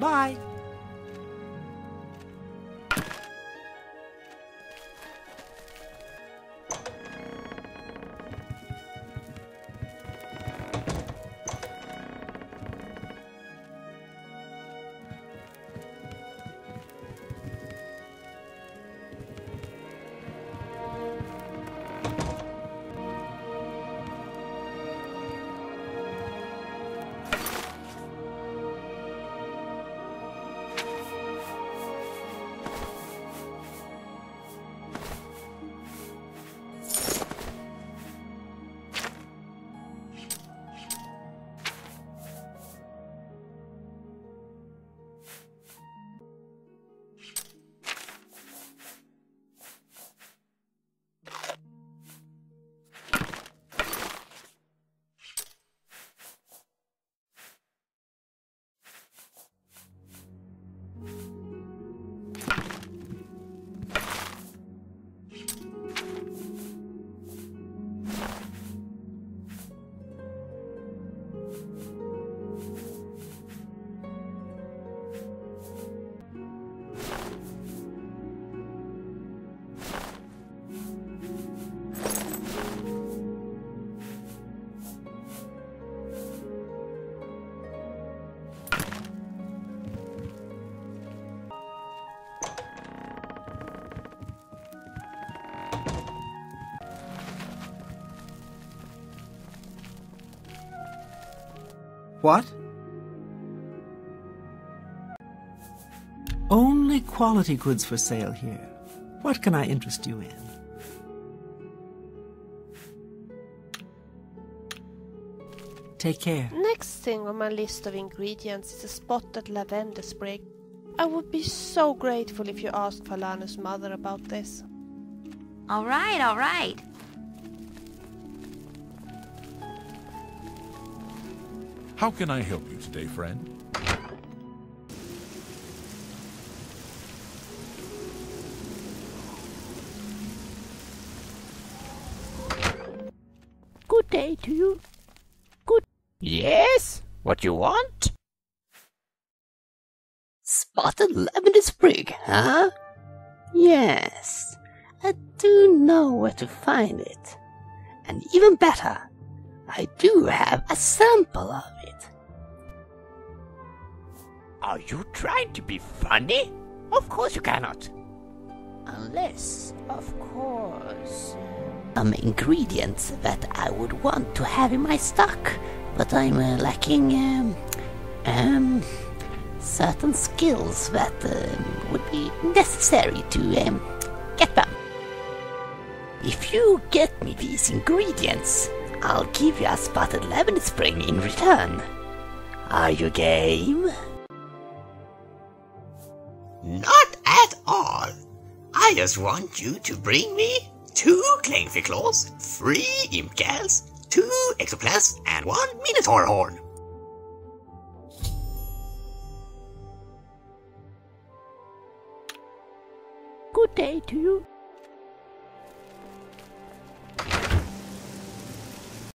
Bye. What? Only quality goods for sale here. What can I interest you in? Take care. Next thing on my list of ingredients is a spotted lavender sprig. I would be so grateful if you asked Falanu's mother about this. All right, all right. How can I help you today, friend? Good day to you. Good. Yes? What you want? Spotted lavender sprig, huh? Yes. I do know where to find it. And even better, I do have a sample of it. Are you trying to be funny? Of course you cannot. Unless, of course, some ingredients that I would want to have in my stock, but I'm lacking certain skills that would be necessary to get them. If you get me these ingredients, I'll give you a spotted lavender sprig in return. Are you game? Not at all. I just want you to bring me 2 clangfy claws, 3 imp gals, 2 exoplasms, and 1 minotaur horn. Good day to you.